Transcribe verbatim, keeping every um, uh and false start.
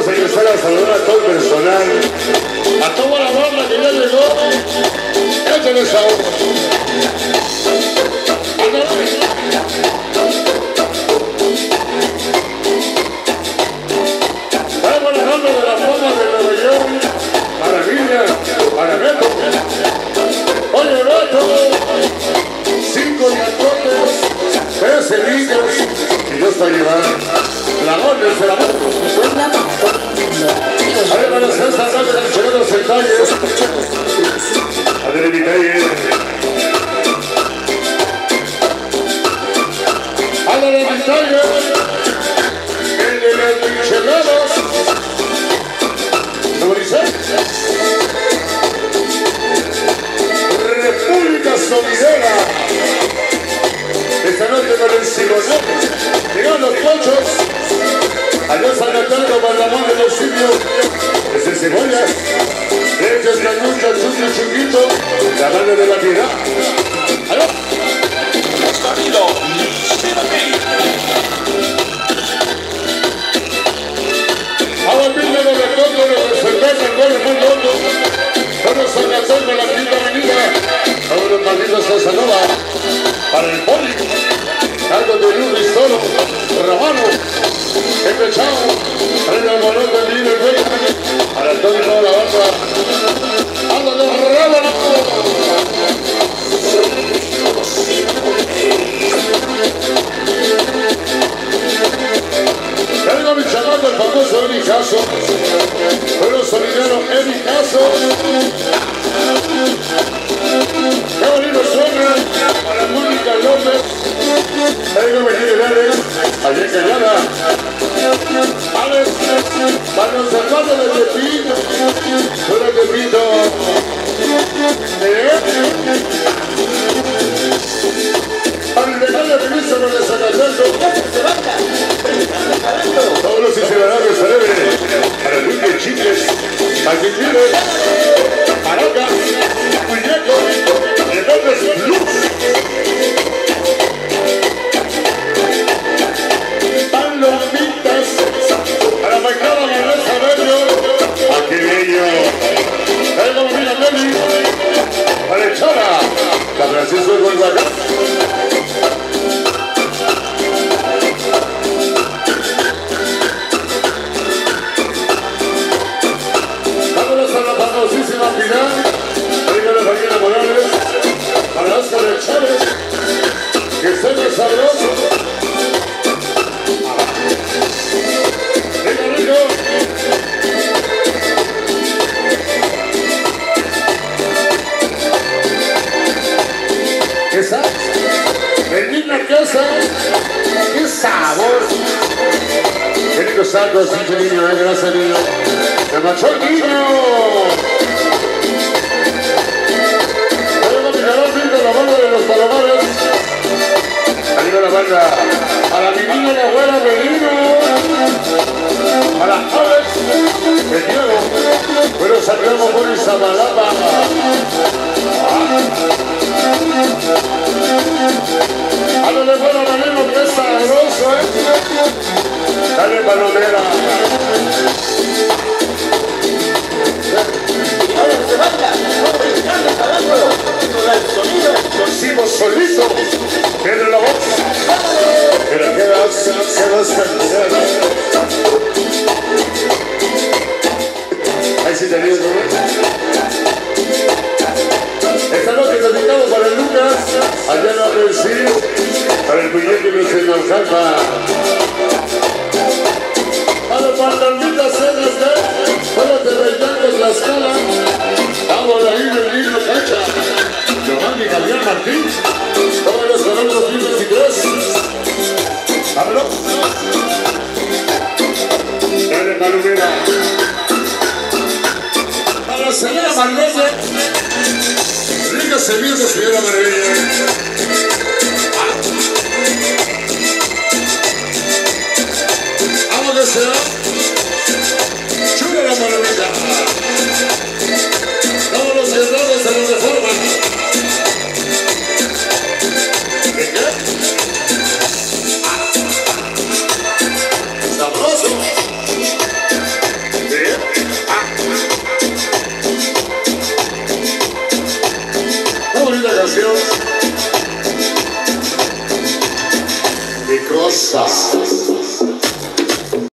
Vamos a empezar a saludar a todo el personal, a toda la banda que ya llegó. Échale esa hoja. Vamos a la banda de la fama de Nueva York. Maravilla, para Beto. Oye, Beto. Cinco cantones, trece niños. Y Dios va a llevar. La orden se la mano. Ahí van a hacer esta tarde de los señores detalles. A ver, mi calle. A la de mi calle. El de los michelados. ¿Cómo dice? República Sonidera. Esta noche con el Simonete. Llegan los pochos. Allá San Antonio, Bandamón de los simios. Desde Cebollas. Leches, Cañucha, Chucho, Chiquito. La mano de la piedad. ¡Aló! Sonido. Ahora mismo los retornos representantes con el mundo hondo. Todos San Antonio, la quinta avenida. Todos los malditos Casanova. Para el poli. Algo de Luis Toro. Ramano. Empezamos, prende el balón del líder, güey, para todo y toda la banda. ¡Anda de rábano! Traigo a mi chamaco, el famoso Emi Caso. Bueno, solidero Emi Caso. ¡Qué bonito suena! Para Mónica López. Traigo a mi líder, allá que nada. Alex, para los hermanos de Tepito, solo Tepito, ¿eh? Para el regalo de Cristo con el Zacatando, todos los ciudadanos celebres, para el Luque Chicles, para que tiene, Paraca, Muñeco, de López Luz. Para Maicada Vanessa Bello. ¡Ah, qué bello! Traigo a Mira Meli. Para el Chara. La Francisco de Guadalajara. Vámonos a la famosísima final. Traigo a la Fabiana Morales. Para Oscar de Chávez. Que esté muy sabroso. ¿Esa? Bendita casa. ¡Qué sabor! ¡Qué rico sacos, pinche niño! ¡Eh! Gracias, niño. ¡Se marchó el niño! Tenemos mi canal pinta la banda de los palomares. Arriba la banda. A la mi niña, la abuela, Benino. A la Alex. El Diego. Pero salgamos por Izamalapa. A lo de bueno, Maneno, que es sabroso, ¿eh? Dale, palomera. Hicimos solito. Tiene la voz. Pero quedas, quedas caminando. Ahí sí te digo, ¿no? Esta noche dedicado para el Lucas, allá en la Brasil, para el muñeco que se nos calma. A los fantasmitas cenas de, fuera de Reynancos la escala, vamos ahí en el libro Cacha, Giovanni Javier Martín, todos los canales dos mil veintitrés. ¿Hablo? Dale, Palomera. Para la señora Marlene. Rica semilla, señora Maravilla. Vamos que sea. Chula la Maravilla. Todos los cerrados se los deforman. ¿Qué qué? Sabroso. presentación. ¡Qué cosa!